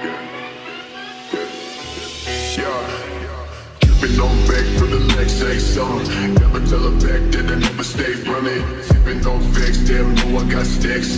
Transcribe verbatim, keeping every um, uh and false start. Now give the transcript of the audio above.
Keeping on back for the next say song. Never tell her back that I never stay running. Sipping on facts, damn, know I got stacks.